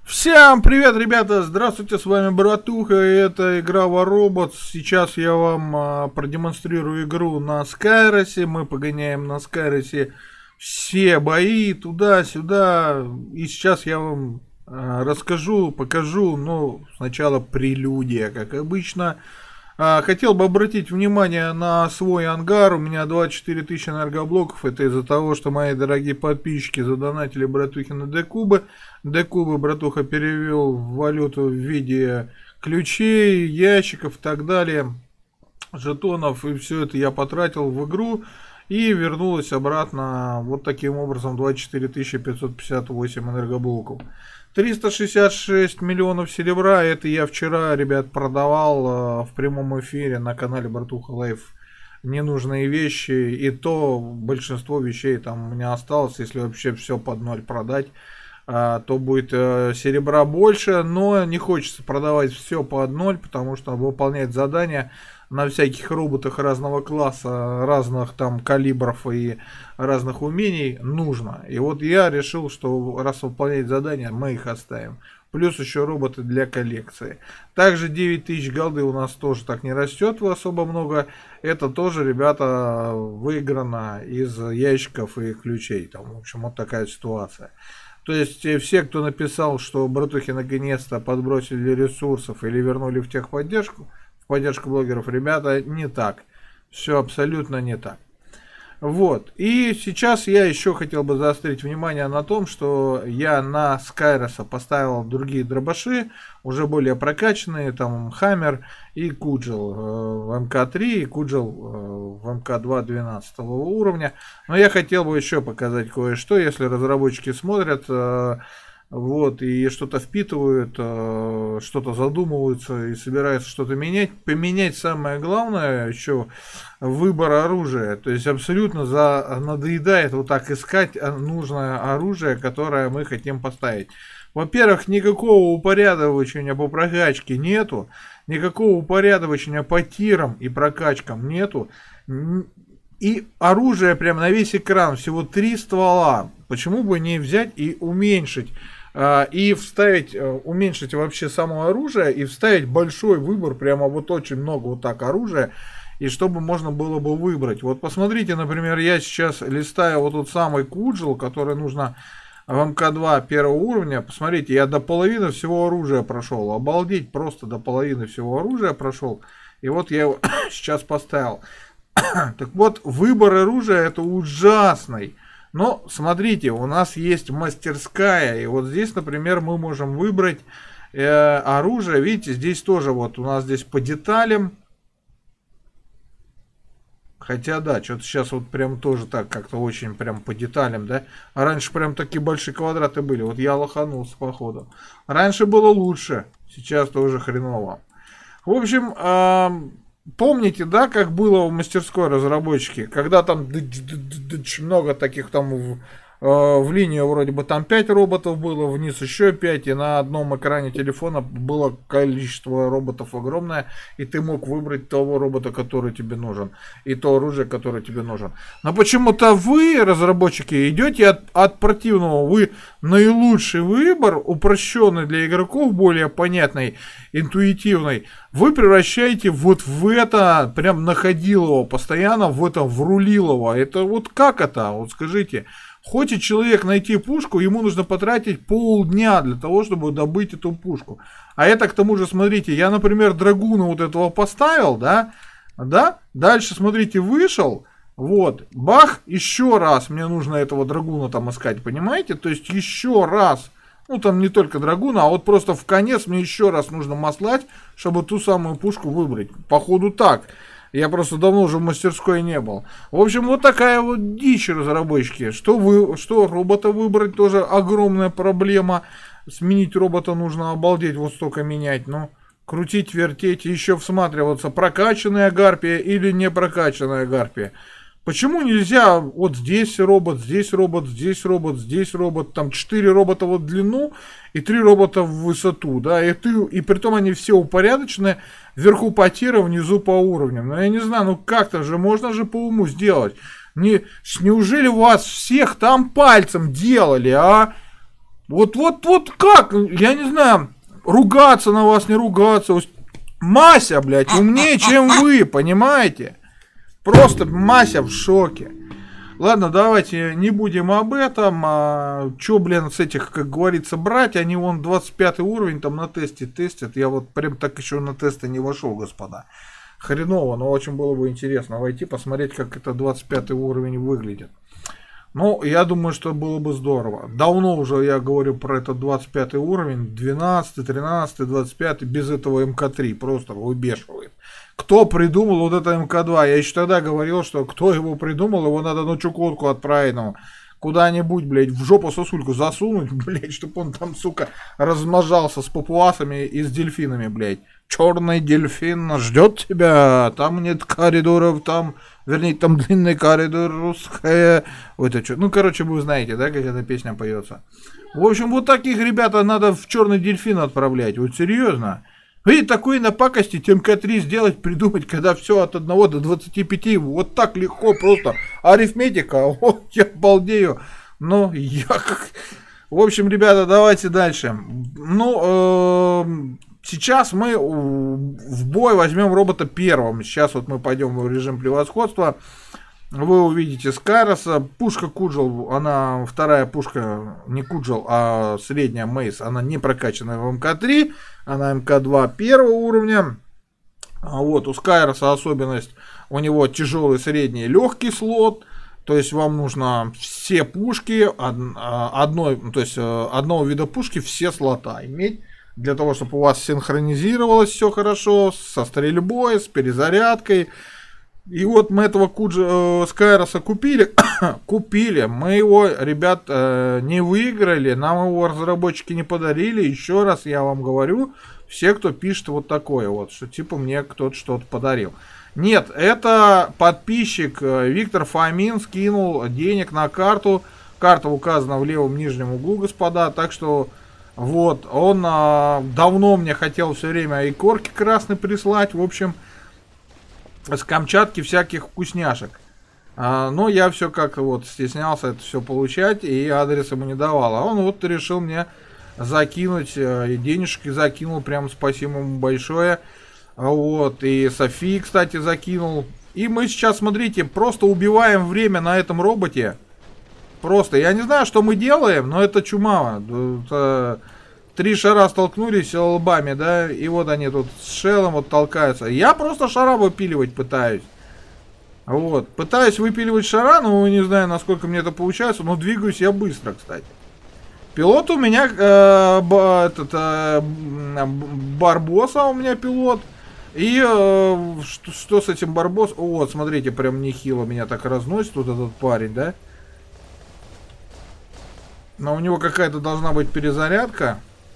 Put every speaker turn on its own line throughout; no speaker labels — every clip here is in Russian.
Всем привет, ребята! Здравствуйте, с вами Братуха, и это игра War Robots. Сейчас я вам продемонстрирую игру на Скайросе. Мы погоняем на Скайросе все бои туда-сюда. И сейчас я вам расскажу, покажу, но сначала прелюдия, как обычно. Хотел бы обратить внимание на свой ангар. У меня 24 тысячи энергоблоков. Это из-за того, что мои дорогие подписчики задонатили Братухе на декубы. Декубы Братуха перевел в валюту в виде ключей, ящиков и так далее, жетонов. И все это я потратил в игру. И вернулось обратно вот таким образом 24 558 энергоблоков. 366 миллионов серебра, это я вчера, ребят, продавал в прямом эфире на канале Братуха Лайф ненужные вещи, и то большинство вещей там у меня осталось. Если вообще все под ноль продать, то будет серебра больше, но не хочется продавать все под ноль, потому что выполнять задания на всяких роботах разного класса, разных там калибров и разных умений нужно. И вот я решил, что раз выполнять задания, мы их оставим. Плюс еще роботы для коллекции. Также 9000 голды у нас тоже так не растет особо много. Это тоже, ребята, выиграно из ящиков и ключей. Там, в общем, вот такая ситуация. То есть все, кто написал, что Братухи наконец-то подбросили ресурсов или вернули в техподдержку, поддержку блогеров, ребята, не так. Все абсолютно не так. Вот. И сейчас я еще хотел бы заострить внимание на том, что я на Скайроса поставил другие дробаши, уже более прокачанные, там Хаммер и Куджел в МК-3 и Куджел в МК-2 12 уровня. Но я хотел бы еще показать кое-что, если разработчики смотрят, вот, и что-то впитывают, что-то задумываются и собираются что-то менять. Поменять самое главное еще выбор оружия. То есть абсолютно надоедает вот так искать нужное оружие, которое мы хотим поставить. Во-первых, никакого упорядочения по прокачке нету. Никакого упорядочения по тирам и прокачкам нету. И оружие прям на весь экран. Всего 3 ствола. Почему бы не взять и уменьшить? И вставить, уменьшить вообще само оружие и вставить большой выбор, прямо вот очень много вот так оружия, и чтобы можно было бы выбрать. Вот посмотрите, например, я сейчас листаю вот тот самый Куджел, который нужно в МК-2 первого уровня. Посмотрите, я до половины всего оружия прошел. Обалдеть, просто до половины всего оружия прошел. И вот я его сейчас поставил. Так вот, выбор оружия это ужасный. Но смотрите, у нас есть мастерская, и вот здесь, например, мы можем выбрать оружие. Видите, здесь тоже вот у нас здесь по деталям. Хотя да, что-то сейчас вот прям тоже так как-то очень прям по деталям, да. А раньше прям такие большие квадраты были. Вот я лоханулся походу. Раньше было лучше, сейчас тоже хреново. В общем, помните, да, как было в мастерской разработчики, когда там много таких там в линию вроде бы там 5 роботов было, вниз еще 5, и на одном экране телефона было количество роботов огромное, и ты мог выбрать того робота, который тебе нужен, и то оружие, которое тебе нужен. Но почему-то вы, разработчики, идете от противного, вы наилучший выбор, упрощенный для игроков, более понятный, интуитивный, вы превращаете вот в это, прям находилово постоянно, в это врулилово. Это вот как это, вот скажите. Хочет человек найти пушку, ему нужно потратить полдня для того, чтобы добыть эту пушку. А это к тому же, смотрите, я, например, драгуна вот этого поставил, да, дальше, смотрите, вышел, вот, бах, еще раз мне нужно этого драгуна там искать, понимаете? То есть еще раз, ну там не только драгуна, а вот просто в конец мне еще раз нужно маслать, чтобы ту самую пушку выбрать. Походу так. Я просто давно уже в мастерской не был. В общем, вот такая вот дичь, разработчики. Что робота выбрать, тоже огромная проблема. Сменить робота нужно, обалдеть, вот столько менять. Ну, крутить, вертеть, еще всматриваться, прокачанная гарпия или не прокачанная гарпия. Почему нельзя вот здесь робот, здесь робот, здесь робот, здесь робот, там 4 робота в длину и 3 робота в высоту, да, и притом они все упорядочены, вверху по тирам, внизу по уровням. Но я не знаю, ну как-то же, можно же по уму сделать. Неужели вас всех там пальцем делали, а? Вот как, я не знаю, ругаться на вас, не ругаться. Мася, блядь, умнее, чем вы, понимаете? Просто Мася в шоке. Ладно, давайте не будем об этом. Чё, блин, с этих, как говорится, брать? Они вон 25 уровень там на тесте тестят. Я вот прям так еще на тесты не вошел, господа. Хреново, но очень было бы интересно войти, посмотреть, как это 25 уровень выглядит. Ну, я думаю, что было бы здорово. Давно уже я говорю про этот 25 уровень, 12, 13, 25, без этого МК3, просто выбешивает. Кто придумал вот это МК2? Я еще тогда говорил, что кто его придумал, его надо на Чукотку отправить, ну, куда-нибудь, блядь, в жопу сосульку засунуть, блядь, чтобы он там, сука, размножался с папуасами и с дельфинами, блядь. Черный дельфин ждет тебя, там нет коридоров, там, вернее, там длинный коридор, русская. Ой, это что? Ну, короче, вы знаете, да, как эта песня поется. В общем, вот таких ребята надо в черный дельфин отправлять, вот серьезно. И такой напакостить МК3 сделать, придумать, когда все от 1 до 25, вот так легко, просто арифметика, вот я балдею. Ну, я как... В общем, ребята, давайте дальше. Ну, сейчас мы в бой возьмем робота первым. Сейчас вот мы пойдем в режим превосходства. Вы увидите Скайроса. Пушка Куджел, она вторая пушка, не Куджел, а средняя Мейс, она не прокачанная в МК3. Она МК2 первого уровня. Вот, у Скайроса особенность, у него тяжелый, средний, легкий слот. То есть вам нужно все пушки, одного вида пушки, все слота иметь. Для того, чтобы у вас синхронизировалось все хорошо со стрельбой, с перезарядкой. И вот мы этого Скайроса купили. Купили. Мы его, ребят, не выиграли. Нам его разработчики не подарили. Еще раз я вам говорю, все, кто пишет вот такое вот, что типа мне кто-то что-то подарил. Нет, это подписчик Виктор Фомин скинул денег на карту. Карта указана в левом нижнем углу, господа. Так что вот, он давно мне хотел все время икорки красные прислать. В общем, с Камчатки всяких вкусняшек. Но я все как-то вот стеснялся это все получать, и адрес ему не давал. А он вот решил мне закинуть, и денежки закинул, прям спасибо ему большое. Вот, и Софии, кстати, закинул. И мы сейчас, смотрите, просто убиваем время на этом роботе. Просто, я не знаю, что мы делаем, но это чума. 3 шара столкнулись лбами, да, и вот они тут с шелом вот толкаются. Я просто шара выпиливать пытаюсь. Вот, пытаюсь выпиливать шара, но не знаю, насколько мне это получается, но двигаюсь я быстро, кстати. Пилот у меня, Барбоса у меня пилот. И что с этим Барбос? Вот, смотрите, прям нехило меня так разносит вот этот парень, да? Но у него какая-то должна быть перезарядка.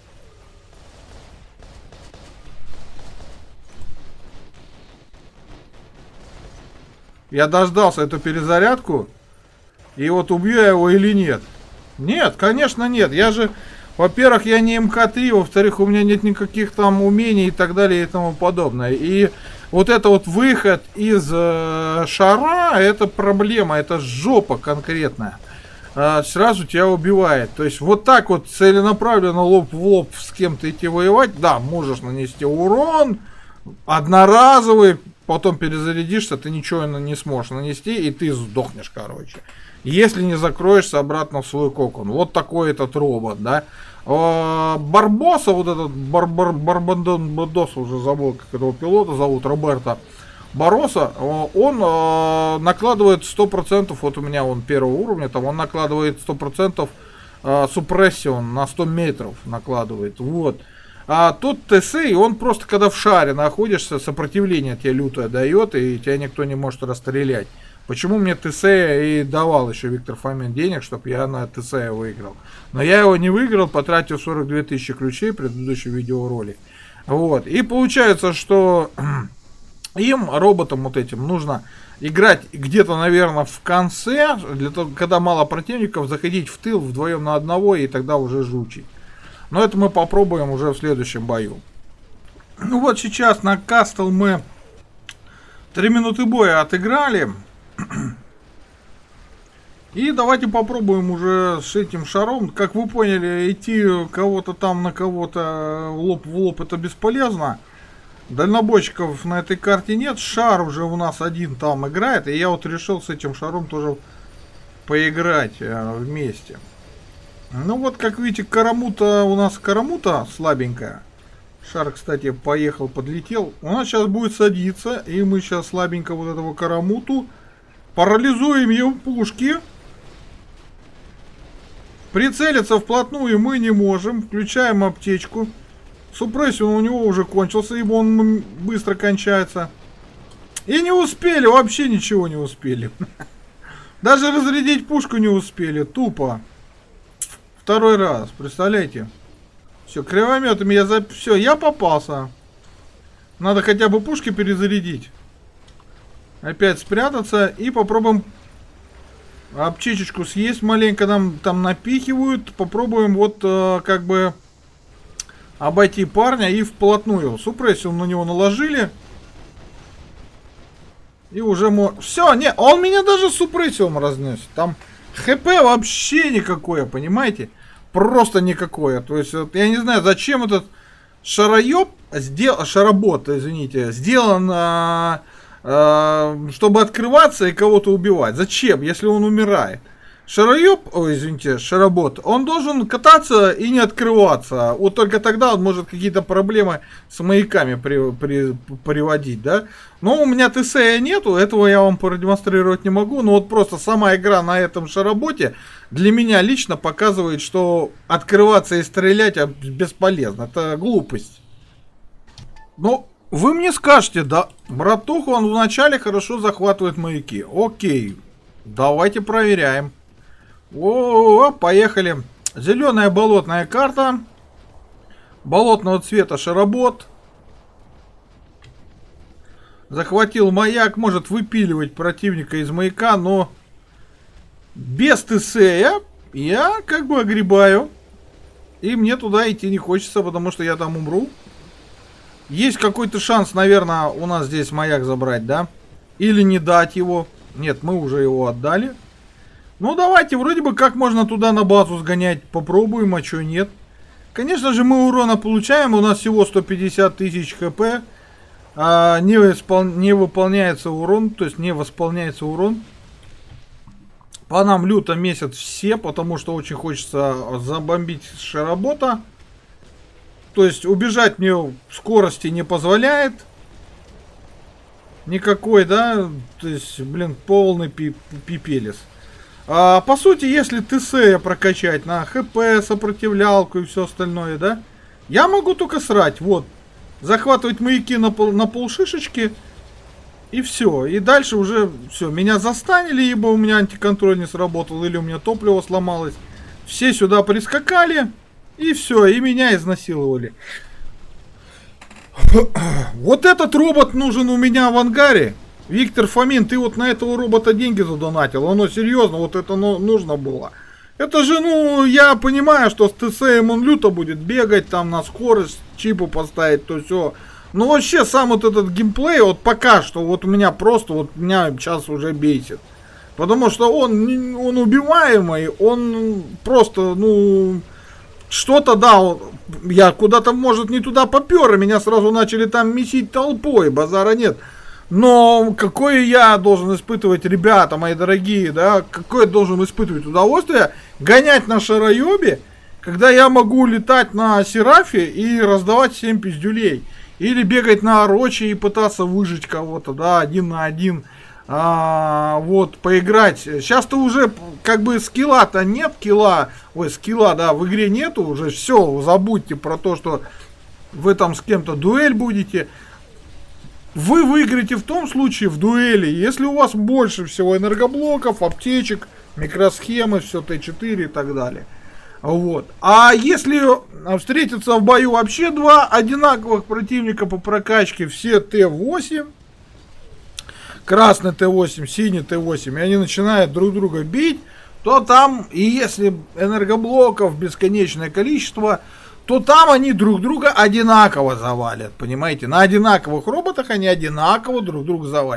Я дождался эту перезарядку. И вот убью я его или нет? Нет, конечно нет. Я же, во-первых, я не МК3, во-вторых, у меня нет никаких там умений и так далее и тому подобное. И вот это вот выход из шара, это проблема, это жопа конкретная. Сразу тебя убивает. То есть вот так вот целенаправленно лоб в лоб с кем-то идти воевать, да, можешь нанести урон, одноразовый, потом перезарядишься, ты ничего не сможешь нанести, и ты сдохнешь, короче. Если не закроешься обратно в свой кокон. Вот такой этот робот, да. Барбоса, вот этот Барбандос, уже забыл, как этого пилота зовут, Роберто Бароса, он накладывает 100%, вот у меня он первого уровня, там он накладывает 100% супрессион на 100 метров накладывает, вот. А тут ТС, и он просто, когда в шаре находишься, сопротивление тебе лютое дает, и тебя никто не может расстрелять. Почему мне ТС и давал еще Виктор Фомин денег, чтобы я на ТС выиграл. Но я его не выиграл, потратил 42 тысячи ключей в предыдущем видеоролике. Вот. И получается, что им, роботам вот этим, нужно играть где-то, наверное, в конце, для того, когда мало противников, заходить в тыл вдвоем на одного, и тогда уже жучить. Но это мы попробуем уже в следующем бою. Ну вот сейчас на Кастл мы 3 минуты боя отыграли. И давайте попробуем уже с этим шаром. Как вы поняли, идти кого-то там на кого-то лоб в лоб это бесполезно. Дальнобойщиков на этой карте нет. Шар уже у нас один там играет. И я вот решил с этим шаром тоже поиграть вместе. Ну вот, как видите, Карамута у нас слабенькая. Шар, кстати, поехал, подлетел. У нас сейчас будет садиться. И мы сейчас слабенько вот этого Карамуту парализуем его пушки. Прицелиться вплотную мы не можем. Включаем аптечку. Супрессион у него уже кончился, ибо он быстро кончается. И не успели, вообще ничего не успели. Даже разрядить пушку не успели, тупо. Второй раз, представляете? Все, кривометами Все, я попался. Надо хотя бы пушки перезарядить. Опять спрятаться и попробуем аптечечку съесть маленько. Нам там напихивают. Попробуем вот как бы обойти парня и вплотную. Супрессию на него наложили. И уже все, не, он меня даже с супрессием разнесет. Там ХП вообще никакое, понимаете? Просто никакое. То есть, вот, я не знаю, зачем этот шаробот, извините, сделан, чтобы открываться и кого-то убивать. Зачем, если он умирает? Шаробот, он должен кататься и не открываться. Вот только тогда он может какие-то проблемы с маяками приводить, да? Но у меня ТС нету, этого я вам продемонстрировать не могу. Но вот просто сама игра на этом шароботе для меня лично показывает, что открываться и стрелять бесполезно. Это глупость. Но вы мне скажете, да, братуха, он вначале хорошо захватывает маяки. Окей, давайте проверяем. О, поехали. Зеленая болотная карта. Болотного цвета шаробот. Захватил маяк. Может выпиливать противника из маяка, но без ТС я как бы огребаю. И мне туда идти не хочется, потому что я там умру. Есть какой-то шанс, наверное, у нас здесь маяк забрать, да? Или не дать его. Нет, мы уже его отдали. Ну давайте, вроде бы как можно туда на базу сгонять. Попробуем, а что нет. Конечно же мы урона получаем. У нас всего 150 тысяч хп. Не выполняется урон. То есть не восполняется урон. По нам люто месяц все. Потому что очень хочется забомбить шаробота. То есть убежать мне скорости не позволяет. Никакой, да. То есть, блин, полный пипелес. По сути, если ТС прокачать на ХП, сопротивлялку и все остальное, да, я могу только срать, вот, захватывать маяки на полшишечки, и все, и дальше уже все, меня застанили, ибо у меня антиконтроль не сработал, или у меня топливо сломалось, все сюда прискакали, и все, и меня изнасиловали. Вот этот робот нужен у меня в ангаре. Виктор Фомин, ты вот на этого робота деньги задонатил. Оно серьезно, вот это нужно было. Это же, ну, я понимаю, что с ТСМ он люто будет бегать, там на скорость, чипу поставить, то все. Но вообще сам вот этот геймплей, вот пока что, вот у меня просто, вот меня сейчас уже бесит. Потому что он убиваемый, он просто, ну, что-то, да, я куда-то, может, не туда попер, и меня сразу начали там месить толпой, базара нет. Но какое я должен испытывать, ребята мои дорогие, да, какое должен испытывать удовольствие гонять на шароебе, когда я могу летать на Серафе и раздавать 7 пиздюлей. Или бегать на Ороче и пытаться выжить кого-то, да, 1 на 1. Вот, поиграть. Сейчас-то уже как бы скилла-то нет, скилла, да, в игре нету уже. Все, забудьте про то, что вы там с кем-то дуэль будете. Вы выиграете в том случае в дуэли, если у вас больше всего энергоблоков, аптечек, микросхемы, все Т4 и так далее. Вот. А если встретиться в бою вообще два одинаковых противника по прокачке, все Т8, красный Т8, синий Т8, и они начинают друг друга бить, то там, и если энергоблоков бесконечное количество, то там они друг друга одинаково завалят, понимаете? На одинаковых роботах они одинаково друг друга завалят.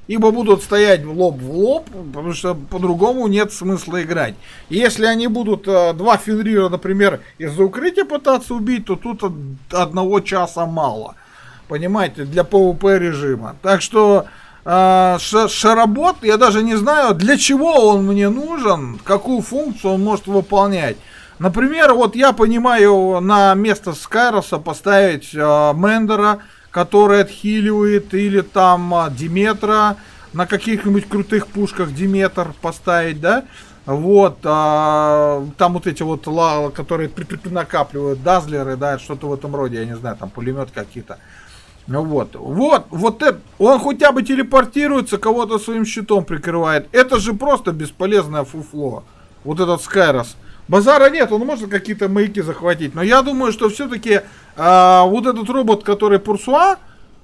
ибо будут стоять лоб в лоб, потому что по-другому нет смысла играть. Если они будут два Фенрира, например, из-за укрытия пытаться убить, то тут 1 часа мало. Понимаете, для PvP режима. Так что Шаработ, я даже не знаю, для чего он мне нужен, какую функцию он может выполнять. Например, вот я понимаю на место Скайроса поставить Мендера, который отхиливает, или там Диметра, на каких-нибудь крутых пушках Диметр поставить, да? Вот, там вот эти вот, которые накапливают дазлеры, да, что-то в этом роде, я не знаю, там пулемет какие-то. Вот это, он хотя бы телепортируется, кого-то своим щитом прикрывает. Это же просто бесполезное фуфло. Вот этот Скайрос. Базара нет, он может какие-то маяки захватить. Но я думаю, что все-таки вот этот робот, который Пурсуа,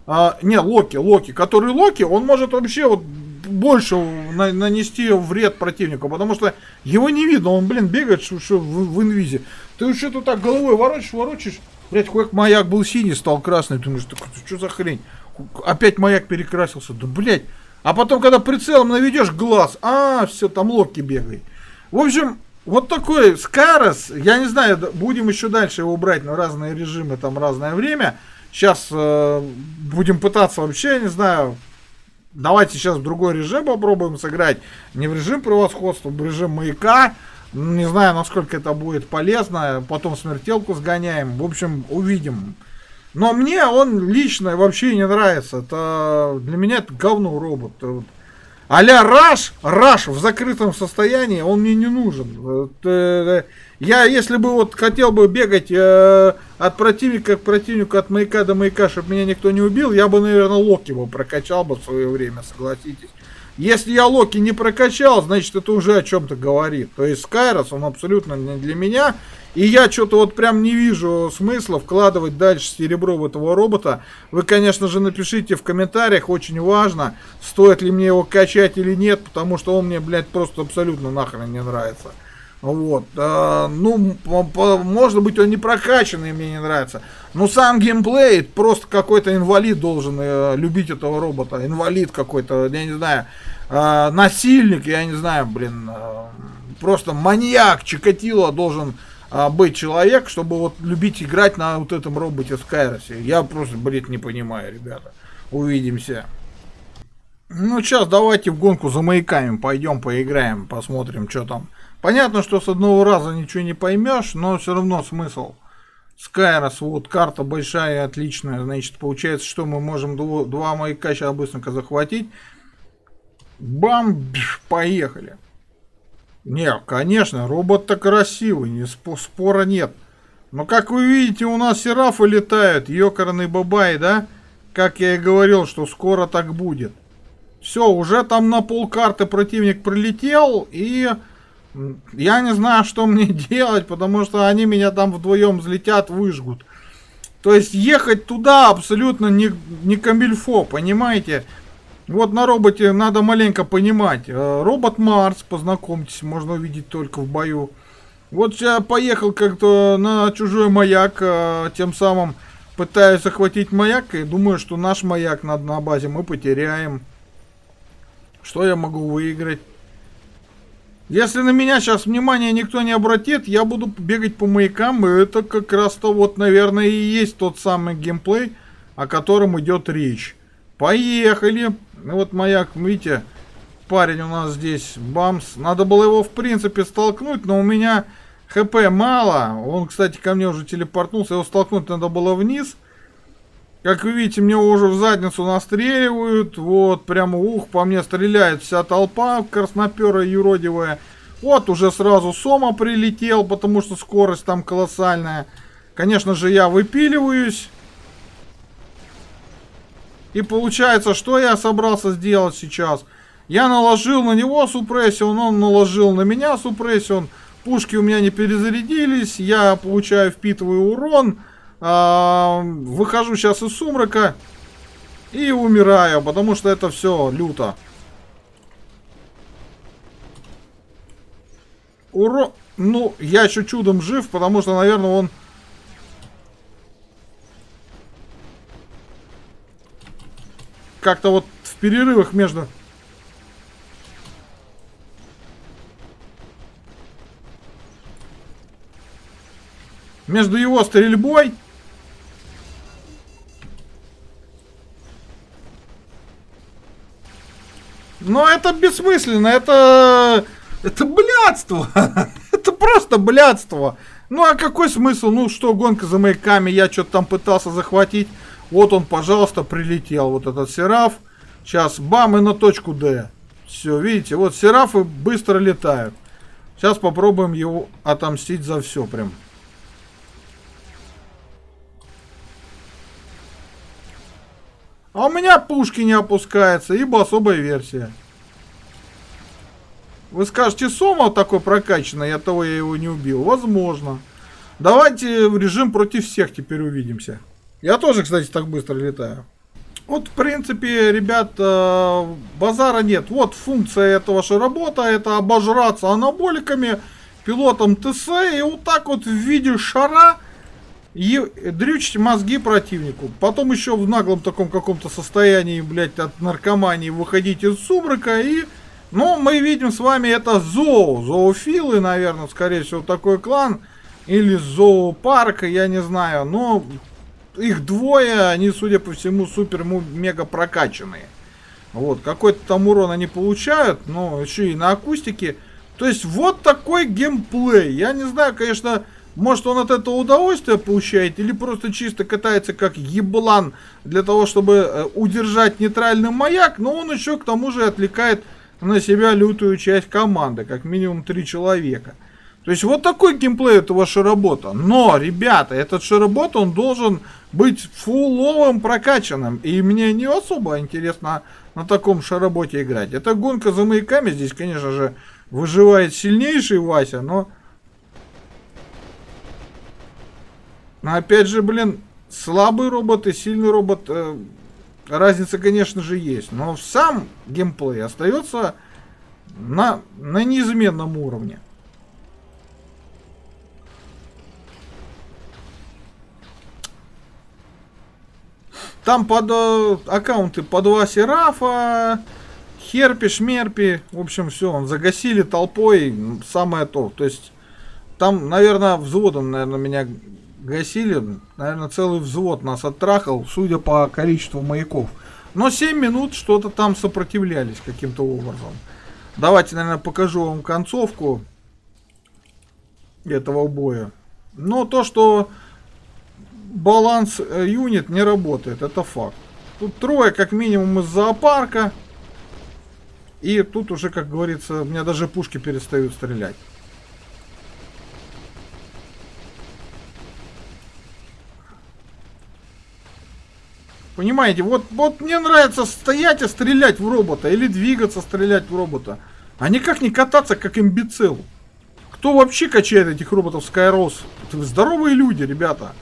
Локи, который Локи, он может вообще вот больше нанести вред противнику. Потому что его не видно, он, бегает в инвизе. Ты что-то так головой ворочаешь. Блять, как маяк был синий, стал красный. Думаешь, что за хрень? Опять маяк перекрасился. Да, блять. А потом, когда прицелом наведешь глаз, все, там Локи бегает. В общем, вот такой Скайрос. Я не знаю, будем еще дальше его брать на разные режимы, там разное время. Сейчас будем пытаться вообще, не знаю. Давайте сейчас в другой режим попробуем сыграть. Не в режим превосходства, в режим маяка. Не знаю, насколько это будет полезно. Потом смертелку сгоняем. В общем, увидим. Но мне он лично вообще не нравится. Это для меня это говно робот. А-ля Раш в закрытом состоянии, он мне не нужен. Я, если бы вот хотел бы бегать от противника к противнику, от маяка до маяка, чтобы меня никто не убил, я бы, наверное, Локи бы прокачал бы в свое время, согласитесь. Если я Локи не прокачал, значит, это уже о чем-то говорит. То есть Скайрос, он абсолютно не для меня. И я что-то вот прям не вижу смысла вкладывать дальше серебро в этого робота. Вы, конечно же, напишите в комментариях, очень важно, стоит ли мне его качать или нет, потому что он мне, просто абсолютно нахрен не нравится. Вот, может быть, он не прокачанный, мне не нравится. Но сам геймплей, просто какой-то инвалид должен любить этого робота. Инвалид какой-то, я не знаю, насильник, я не знаю, просто маньяк, Чикатило должен быть человек, чтобы вот любить играть на вот этом роботе Скайросе. Я просто, не понимаю, ребята. Увидимся. Ну, сейчас давайте в гонку за маяками пойдем, поиграем, посмотрим, что там. Понятно, что с одного раза ничего не поймешь, но все равно смысл. Скайрос, вот карта большая, отличная. Значит, получается, что мы можем два маяка сейчас быстренько захватить. Бам, поехали. Не, конечно, робот-то красивый, спора нет. Но, как вы видите, у нас серафы летают, ёкарный бабай, да? Как я и говорил, что скоро так будет. Все, уже там на полкарты противник прилетел, и я не знаю, что мне делать, потому что они меня там вдвоем взлетят, выжгут. То есть ехать туда абсолютно не камильфо, понимаете? Вот на роботе надо маленько понимать. Робот Марс, познакомьтесь, можно увидеть только в бою. Вот я поехал как-то на чужой маяк, тем самым пытаюсь захватить маяк, и думаю, что наш маяк на базе мы потеряем. Что я могу выиграть? Если на меня сейчас внимание никто не обратит, я буду бегать по маякам, и это как раз-то вот, наверное, и есть тот самый геймплей, о котором идет речь. Поехали! Вот маяк, видите, парень у нас здесь, бамс. Надо было его, в принципе, столкнуть, но у меня хп мало. Он, кстати, ко мне уже телепортнулся, его столкнуть надо было вниз. Как вы видите, мне уже в задницу настреливают. Вот, прямо, по мне стреляет вся толпа красноперая, юродивая. Вот, уже сразу Сома прилетел, потому что скорость там колоссальная. Конечно же, я выпиливаюсь. И получается, что я собрался сделать сейчас? Я наложил на него супрессион, он наложил на меня супрессион. Пушки у меня не перезарядились, я получаю, впитываю урон. Выхожу сейчас из сумрака и умираю, потому что это все люто. Урон... Ну, я еще чудом жив, потому что, наверное, он... Как-то вот перерывах между... Между его стрельбой... Но это бессмысленно, это блядство. Это просто блядство. Ну а какой смысл? Ну что, гонка за маяками, я что-то там пытался захватить. Вот он, пожалуйста, прилетел, вот этот Сераф. Сейчас бам и на точку Д. Все, видите, вот Серафы быстро летают. Сейчас попробуем его отомстить за все прям. А у меня пушки не опускаются, ибо особая версия. Вы скажете, Сомов такой прокачанный, от того я его не убил. Возможно. Давайте в режим против всех теперь увидимся. Я тоже, кстати, так быстро летаю. Вот, в принципе, ребят, базара нет. Вот функция этого шаробота, это обожраться анаболиками, пилотом ТС, и вот так вот в виде шара и дрючить мозги противнику. Потом еще в наглом таком каком-то состоянии, блядь, от наркомании выходить из сумрака и... Ну, мы видим с вами это зоофилы, наверное, скорее всего, такой клан. Или зоопарк, я не знаю. Но их двое, они, судя по всему, супер-мега прокачанные. Вот, какой-то там урон они получают, но еще и на акустике. То есть, вот такой геймплей. Я не знаю, конечно... Может, он от этого удовольствие получает, или просто чисто катается как еблан для того, чтобы удержать нейтральный маяк, но он еще к тому же отвлекает на себя лютую часть команды, как минимум 3 человека. То есть вот такой геймплей этого шаробота. Но, ребята, этот шаробот, он должен быть фулловым прокачанным. И мне не особо интересно на таком шароботе играть. Эта гонка за маяками, здесь, конечно же, выживает сильнейший Вася, но... Но опять же, блин, слабый робот и сильный робот, разница, конечно же, есть. Но сам геймплей остается на неизменном уровне. Там под аккаунты по 2 Серафа, Херпи, Шмерпи, в общем, все, он загасили толпой, самое то. То есть, там, наверное, взводом, наверное, меня... гасили, наверное, целый взвод нас оттрахал, судя по количеству маяков. Но 7 минут что-то там сопротивлялись каким-то образом. Давайте, наверное, покажу вам концовку этого боя. Но то, что баланс юнит не работает, это факт. Тут трое, как минимум, из зоопарка. И тут уже, как говорится, у меня даже пушки перестают стрелять. Понимаете, вот мне нравится стоять и стрелять в робота, или двигаться, стрелять в робота, а никак не кататься, как имбецил. Кто вообще качает этих роботов Skyros? Это здоровые люди, ребята.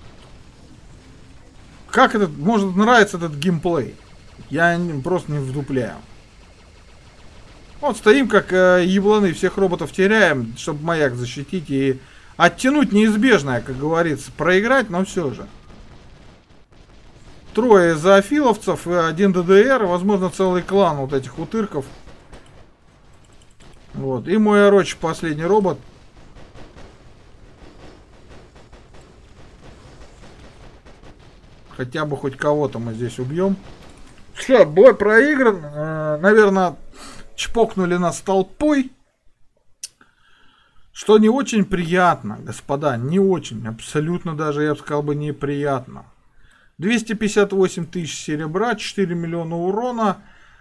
Как это может нравиться, этот геймплей? Я просто не вдупляю. Вот стоим, как ебланы, всех роботов теряем, чтобы маяк защитить и оттянуть неизбежное, как говорится. Проиграть, но все же. Трое зоофиловцев и 1 ДДР, возможно, целый клан вот этих утырков. Вот. И мой Ороч, последний робот. Хотя бы хоть кого-то мы здесь убьем. Все, бой проигран. Наверное, чпокнули нас толпой. Что не очень приятно, господа. Не очень. Абсолютно даже, я бы сказал, бы неприятно. 258 тысяч серебра, 4 миллиона урона.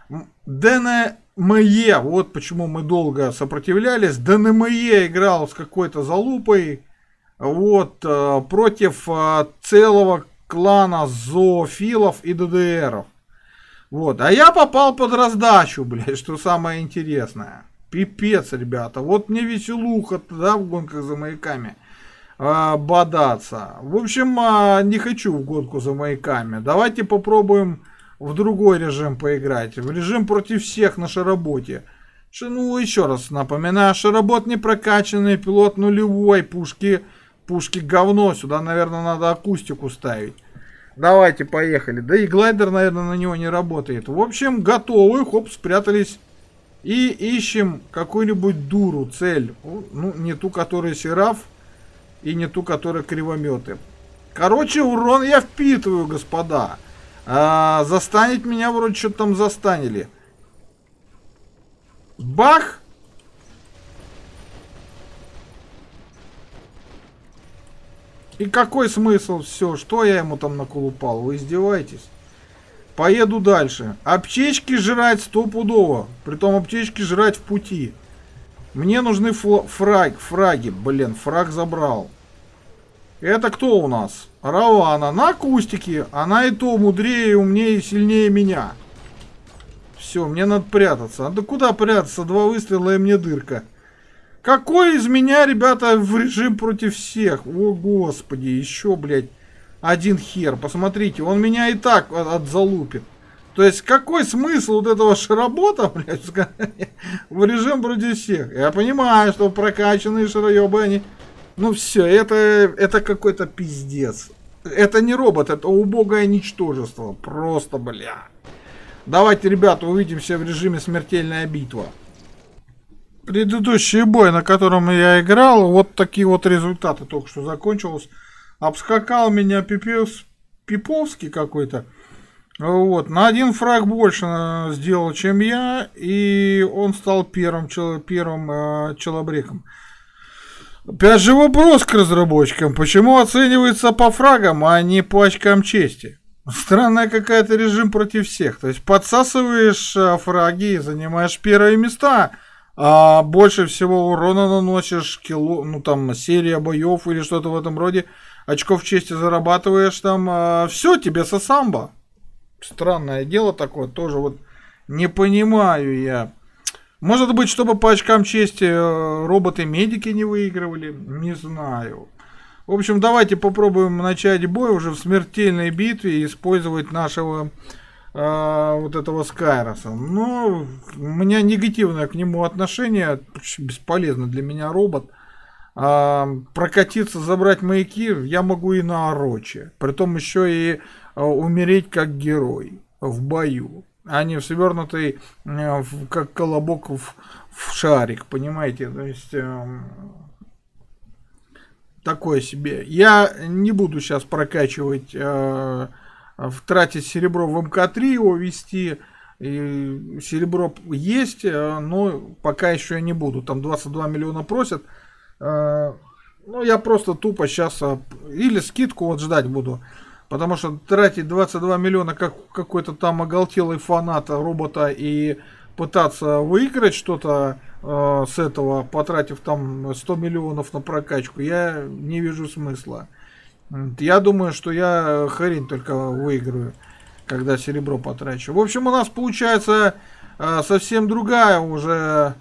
ДНМЕ, вот почему мы долго сопротивлялись. ДНМЕ играл с какой-то залупой. Вот, против целого клана зоофилов и ДДРов. Вот, а я попал под раздачу, блядь, что самое интересное. Пипец, ребята. Вот мне веселуха, да, в гонках за маяками. Бодаться. В общем, не хочу в гонку за маяками. Давайте попробуем в другой режим поиграть. В режим против всех на шароботе. Ну, еще раз напоминаю, шаробот не прокачанный, пилот нулевой, пушки говно. Сюда, наверное, надо акустику ставить. Давайте, поехали. Да и глайдер, наверное, на него не работает. В общем, готовы. Хоп, спрятались. И ищем какую-нибудь дуру, цель. Ну, не ту, которая сераф. И не ту, которая кривометы. Короче, урон я впитываю, господа. Застанет меня вроде что-то там застанили. Бах! И какой смысл? Все, что я ему там наколупал? Вы издеваетесь? Поеду дальше. Аптечки жрать стопудово. Притом аптечки жрать в пути. Мне нужны фраги. Блин, фраг забрал. Это кто у нас? Равана. На акустике. Она и то мудрее, умнее и сильнее меня. Все, мне надо прятаться. А да куда прятаться? 2 выстрела и мне дырка. Какой из меня, ребята, в режим против всех? О, господи, еще, блядь, один хер. Посмотрите, он меня и так отзалупит. То есть, какой смысл вот этого шаробота, блядь, в режим против всех? Я понимаю, что прокачанные шароебы, они... Ну все, это какой-то пиздец. Это не робот, это убогое ничтожество. Просто, бля. Давайте, ребята, увидимся в режиме смертельная битва. Предыдущий бой, на котором я играл, вот такие вот результаты только что закончилось. Обскакал меня Пиповский какой-то. Вот, на 1 фраг больше сделал, чем я, и он стал первым челобреком. Опять же вопрос к разработчикам. Почему оценивается по фрагам, а не по очкам чести? Странная какая-то режим против всех. То есть подсасываешь фраги и занимаешь первые места, а больше всего урона наносишь, ну там серия боев или что-то в этом роде, очков чести зарабатываешь там, все, тебе сосамба. Странное дело такое, тоже вот не понимаю я. Может быть, чтобы по очкам чести роботы-медики не выигрывали, не знаю. В общем, давайте попробуем начать бой уже в смертельной битве и использовать нашего вот этого Скайроса. Но у меня негативное к нему отношение, бесполезно для меня робот. Прокатиться, забрать маяки я могу и на Ороче. Притом еще и умереть как герой в бою. А не свернутый, как колобок в шарик, понимаете? То есть, такое себе. Я не буду сейчас прокачивать, тратить серебро в МК3, его вести. И серебро есть, но пока еще я не буду. Там 22 миллиона просят. Ну, я просто тупо сейчас или скидку вот ждать буду. Потому что тратить 22 миллиона как какой-то там оголтелый фанат робота и пытаться выиграть что-то с этого, потратив там 100 миллионов на прокачку, я не вижу смысла. Я думаю, что я хрень только выиграю, когда серебро потрачу. В общем, у нас получается совсем другая уже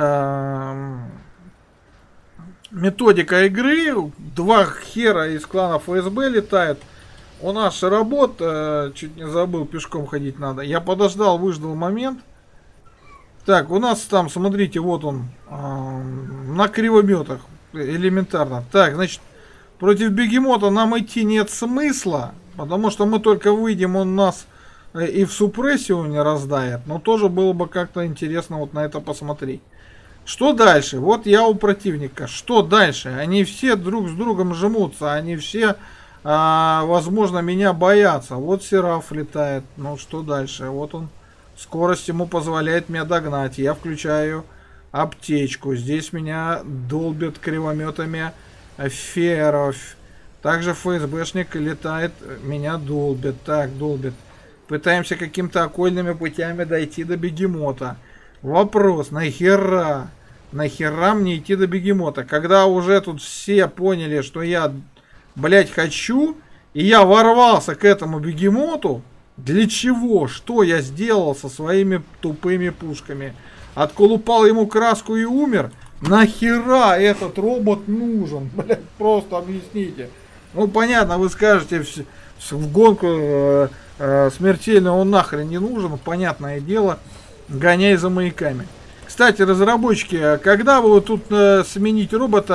методика игры. 2 хера из клана ФСБ летают. У нас шаработ, чуть не забыл, пешком ходить надо. Я подождал, выждал момент. Так, у нас там, смотрите, вот он, на кривометах, элементарно. Так, значит, против бегемота нам идти нет смысла, потому что мы только выйдем, он нас и в супрессию не раздает. Но тоже было бы как-то интересно вот на это посмотреть. Что дальше? Вот я у противника. Что дальше? Они все друг с другом жмутся, они все... возможно, меня боятся. Вот Сераф летает. Ну, что дальше? Вот он. Скорость ему позволяет меня догнать. Я включаю аптечку. Здесь меня долбят кривометами феров. Также ФСБшник летает. Меня долбят. Так, долбят. Пытаемся какими-то окольными путями дойти до бегемота. Вопрос. Нахера? Нахера мне идти до бегемота? Когда уже тут все поняли, что я... блять, хочу, и я ворвался к этому бегемоту. Для чего? Что я сделал со своими тупыми пушками? Отколупал ему краску и умер? Нахера этот робот нужен? Блять, просто объясните. Ну, понятно, вы скажете, в гонку смертельно он нахрен не нужен. Понятное дело, гоняй за маяками. Кстати, разработчики, когда вы тут смените робота,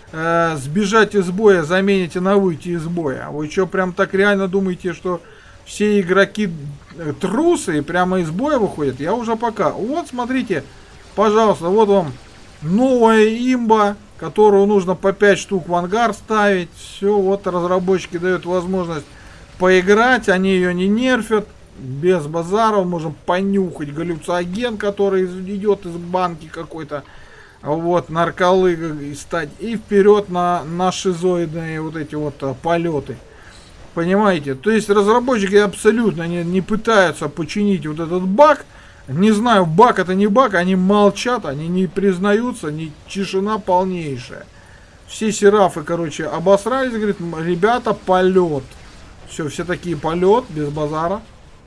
сбежать из боя замените на выйти из боя? Вы что, прям так реально думаете, что все игроки трусы и прямо из боя выходят? Я уже пока. Вот, смотрите, пожалуйста, вот вам новая имба, которую нужно по 5 штук в ангар ставить. Все, вот разработчики дают возможность поиграть, они ее не нерфят. Без базаров можем понюхать галлюциноген, который идет из банки какой-то. Вот, нарколыга и стать. И вперед на шизоидные вот эти вот полеты. Понимаете? То есть разработчики абсолютно не пытаются починить вот этот баг. Не знаю, баг это не баг, они молчат, они не признаются, тишина полнейшая. Все серафы, короче, обосрались, говорит, ребята, полет. Все такие полет, без базара.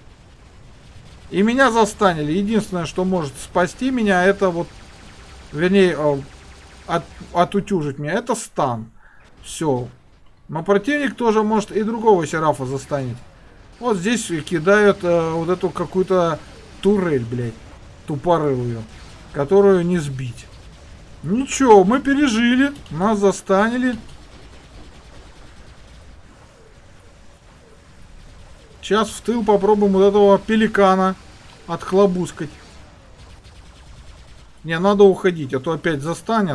И меня застанили. Единственное, что может спасти меня, это вот, вернее, отутюжить меня, это стан. Все. Но противник тоже может и другого серафа застанить. Вот здесь кидают вот эту какую-то турель, блядь, тупорылую, которую не сбить. Ничего, мы пережили, нас застанили. Сейчас в тыл попробуем вот этого пеликана отхлобускать. Не, надо уходить, а то опять застанет.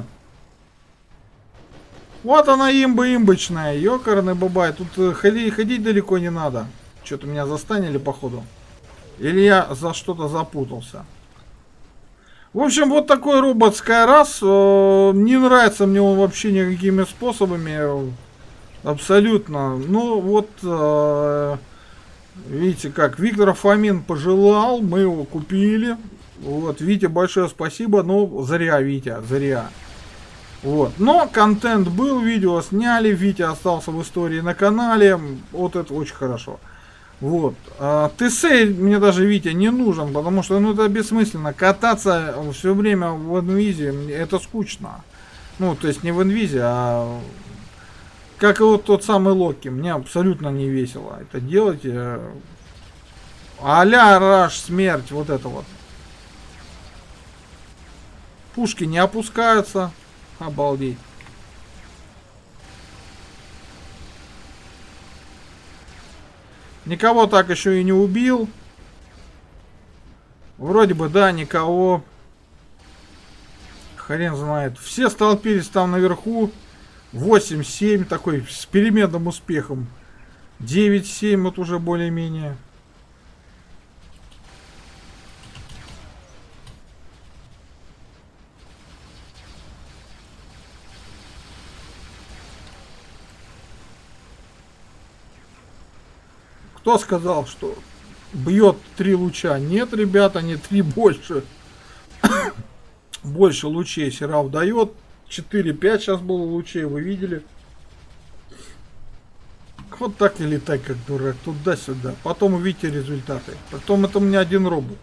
Вот она имба-имбочная, ёкарный бабай. Тут ходить далеко не надо. Что-то меня застанили, походу. Или я за что-то запутался. В общем, вот такой робот Skyrus. Не нравится мне он вообще никакими способами. Абсолютно. Ну, вот... Видите как, Виктор Фомин пожелал, мы его купили. Вот, Витя, большое спасибо, но зря, Витя, зря. Вот, но контент был, видео сняли, Витя остался в истории на канале, вот это очень хорошо. Вот, ТС мне даже Витя не нужен, потому что, ну, это бессмысленно, кататься все время в инвизе, это скучно. Ну, то есть не в инвизе, а... Как и вот тот самый Локи. Мне абсолютно не весело это делать. А-ля раш, смерть, вот это вот. Пушки не опускаются. Обалдеть. Никого так еще и не убил. Вроде бы, да, никого. Хрен знает. Все столпились там наверху. 8-7 такой с переменным успехом. 9-7 вот уже более-менее. Кто сказал, что бьет 3 луча? Нет, ребята, не 3, больше. Больше лучей Сераф дает. 4-5 сейчас было лучей, вы видели? Вот так и летай, как дурак, туда-сюда. Потом увидите результаты. Потом это у меня один робот.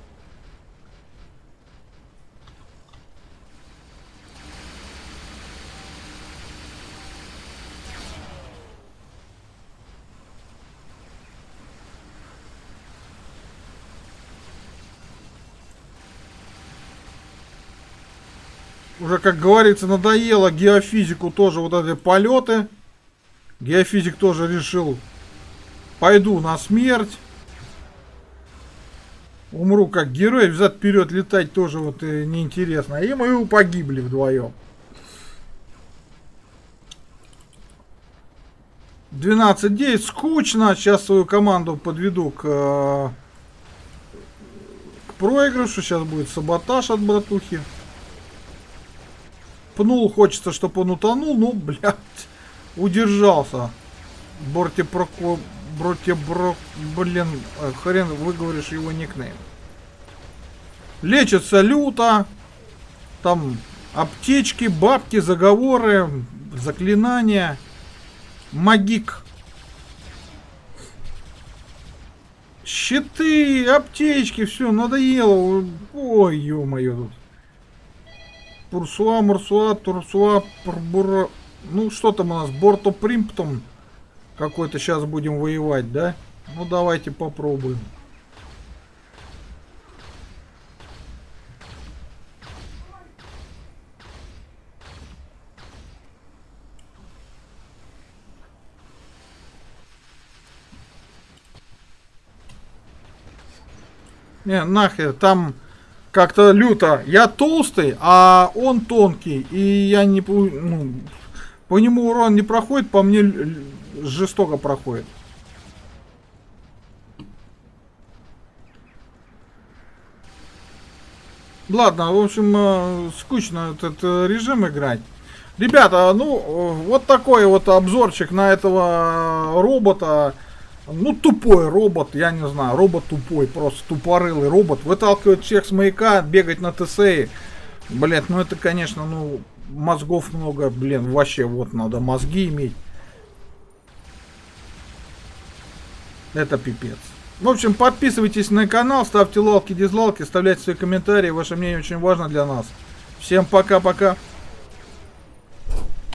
Уже, как говорится, надоело геофизику тоже вот эти полеты. Геофизик тоже решил, пойду на смерть. Умру как герой, взад-вперед летать тоже вот неинтересно. И мы погибли вдвоем. 12-9, скучно. Сейчас свою команду подведу к проигрышу. Сейчас будет саботаж от братухи. Пнул, хочется, чтобы он утонул, ну, блядь, удержался. Блин, хрен выговоришь его никнейм. Лечится люто. Там аптечки, бабки, заговоры, заклинания. Магик. Щиты, аптечки, все, надоело. Ой, ё-моё тут. Пурсуа, Мурсуа, Турсуа, Пурбура. Ну, что там у нас? Бортопримптом какой-то сейчас будем воевать, да? Ну, давайте попробуем. Не, нахер, там как-то люто. Я толстый, а он тонкий. И я не... Ну, по нему урон не проходит, по мне жестоко проходит. Ладно, в общем, скучно этот режим играть. Ребята, ну, вот такой вот обзорчик на этого робота. Ну, тупой робот, я не знаю, робот тупой, просто тупорылый робот. Выталкивать всех с маяка, бегать на ТС. Блин, ну это, конечно, ну, мозгов много, блин, вообще вот надо мозги иметь. Это пипец. В общем, подписывайтесь на канал, ставьте лайки, дизлайки, оставляйте свои комментарии. Ваше мнение очень важно для нас. Всем пока-пока.